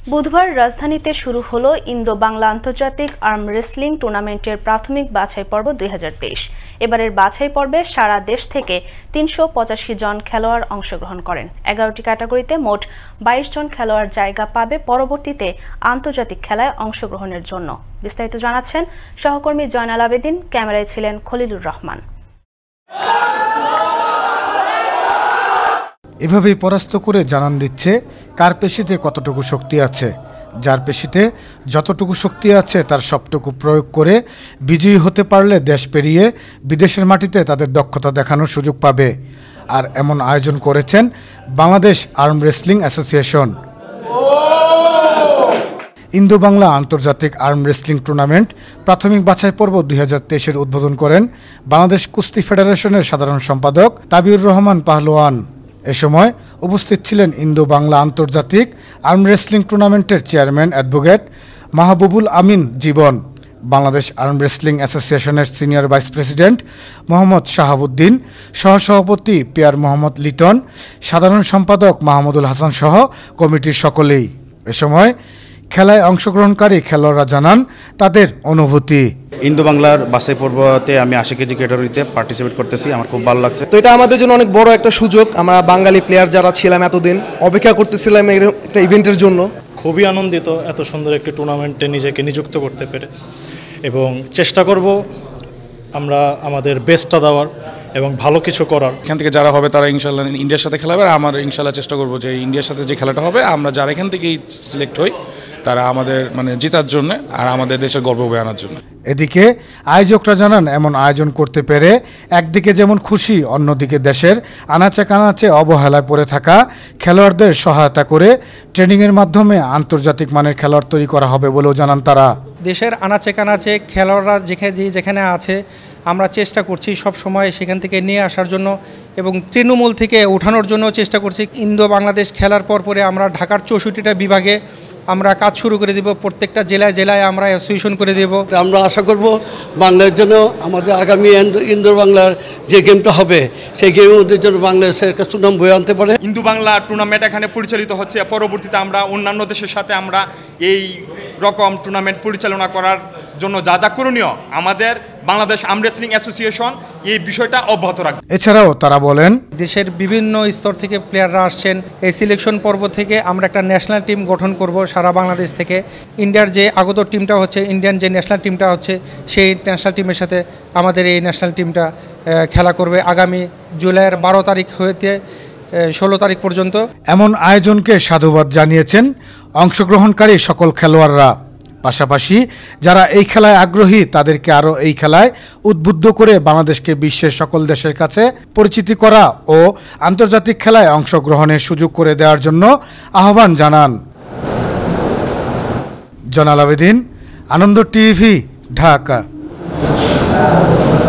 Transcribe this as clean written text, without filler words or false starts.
বুধবার রাজধানীতে শুরু হলো ইন্দো বাংলা আন্তর্জাতিক আর্ম রেসলিং টুর্নামেন্টের প্রাথমিক বাছাই পর্ব 2023। এবারের বাছাই পর্বে সারা দেশ থেকে 385 জন খেলোয়াড় অংশগ্রহণ করেন। 11টি ক্যাটাগরিতে মোট 22 জন খেলোয়াড় জায়গা পাবে পরবর্তীতে আন্তর্জাতিক খেলায় অংশগ্রহণের জন্য। বিস্তারিত জানাচ্ছেন সহকর্মী জয়নাল আবেদিন, ক্যামেরায় ছিলেন খলিলুর রহমান। এভাবেই পরাস্ত করে জানান দিচ্ছে কার পেশিতে কতটুকু শক্তি আছে। যার পেশিতে যতটুকু শক্তি আছে তার সবটুকু প্রয়োগ করে বিজয়ী হতে পারলে দেশ পেরিয়ে বিদেশের মাটিতে তাদের দক্ষতা দেখানোর সুযোগ পাবে। আর এমন আয়োজন করেছেন Bangladesh arm wrestling association. Indo Bangla আন্তর্জাতিক আর্ম রেসলিং টুর্নামেন্ট প্রাথমিক বাছাই পর্ব 2023-এর উদ্বোধন করেন বাংলাদেশ কুস্তি ফেডারেশনের সাধারণ সম্পাদক তাবিউর রহমান পাহলোয়ান। এ সময় উপস্থিত ছিলেন ইন্দো বাংলা আন্তর্জাতিক আর্ম রেসলিং টুর্নামেন্টের chairman advocate Mahbubul Amin Jibon, Bangladesh arm wrestling অ্যাসোসিয়েশনের senior vice president Mohammad Shahabuddin, সহসভাপতি পিয়ার মোহাম্মদ লিটন, সাধারণ সম্পাদক মাহমুদুল হাসান সহ কমিটির সকলেই। এ সময় খেলায় অংশগ্রহণকারী খেলোয়াড়রা জানান তাদের অনুভূতি। ইন্দো বাংলার বাছাই পর্বতে আমি 80 কেজি ক্যাটাগরিতে পার্টিসিপেট করতেছি, আমার খুব ভালো লাগছে। তো এটা আমাদের জন্য অনেক বড় একটা সুযোগ। আমরা বাঙালি প্লেয়ার যারা ছিলাম এতদিন অপেক্ষা করতেছিলাম একটা ইভেন্টের জন্য। খুবই আনন্দিত এত সুন্দর একটি টুর্নামেন্টে নিজেকে নিযুক্ত করতে পেরে, এবং চেষ্টা করব আমরা আমাদের বেস্টটা দেওয়ার এবং ভালো কিছু করার। এখান থেকে যারা হবে তারা ইনশাল্লাহ ইন্ডিয়ার সাথে খেলা হবে, আর আমার ইনশাল্লাহ চেষ্টা করবো যে ইন্ডিয়ার সাথে যে খেলাটা হবে আমরা যারা এখান থেকেই সিলেক্ট হই তারা আমাদের জেতার জন্য আর আমাদের দেশের গর্ব বয়ে আনার জন্য। এদিকে আয়োজকরা জানান এমন আয়োজন করতে পেরে একদিকে যেমন খুশি, অন্যদিকে দেশের আনাচে কানাচে অবহেলায় পড়ে থাকা খেলোয়াড়দের সহায়তা করে ট্রেনিংয়ের মাধ্যমে আন্তর্জাতিক মানের খেলোয়াড় তৈরি করা হবে বলেও জানান তারা। দেশের আনাচে কানাচে খেলোয়াড়রা যেখানে আছে আমরা চেষ্টা করছি সব সময় সেখান থেকে নিয়ে আসার জন্য এবং তৃণমূল থেকে ওঠানোর জন্য চেষ্টা করছি। ইন্দো বাংলাদেশ খেলার পরে আমরা ঢাকার 64টা বিভাগে আমরা কাজ শুরু করে দেব, প্রত্যেকটা জেলায় জেলায় আমরা অ্যাসোসিয়েশন করে দেব। আমরা আশা করব বাংলার জন্য আমাদের আগামী ইন্দো বাংলার যে গেমটা হবে সেই গেমের জন্য বাংলাদেশের একটা সুনাম বয়ে আনতে পারে। ইন্দো বাংলা টুর্নামেন্ট এখানে পরিচালিত হচ্ছে, পরবর্তীতে আমরা অন্যান্য দেশের সাথে আমরা এই রকম টুর্নামেন্ট পরিচালনা করার জন্য যা যা করণীয় আমাদের বাংলাদেশ আর্ম রেসলিং অ্যাসোসিয়েশন এই বিষয়টা অব্যাহত রাখবে। এছাড়াও তারা বলেন দেশের বিভিন্ন স্তর থেকে প্লেয়াররা আসছেন। এই সিলেকশন পর্ব থেকে আমরা একটা ন্যাশনাল টিম গঠন করব সারা বাংলাদেশ থেকে। ইন্ডিয়ার যে আগত টিমটা হচ্ছে, ইন্ডিয়ান যে ন্যাশনাল টিমটা হচ্ছে, সেই ন্যাশনাল টিমের সাথে আমাদের এই ন্যাশনাল টিমটা খেলা করবে আগামী জুলাইয়ের 12 তারিখ হতে 16 তারিখ পর্যন্ত। এমন আয়োজনকে সাধুবাদ জানিয়েছেন অংশগ্রহণকারী সকল খেলোয়াড়রা। পাশাপাশি যারা এই খেলায় আগ্রহী তাদেরকে আরও এই খেলায় উদ্বুদ্ধ করে বাংলাদেশকে বিশ্বের সকল দেশের কাছে পরিচিতি করা ও আন্তর্জাতিক খেলায় অংশগ্রহণের সুযোগ করে দেওয়ার জন্য আহ্বান জানান। জয়নাল আবেদিন, আনন্দ টিভি, ঢাকা।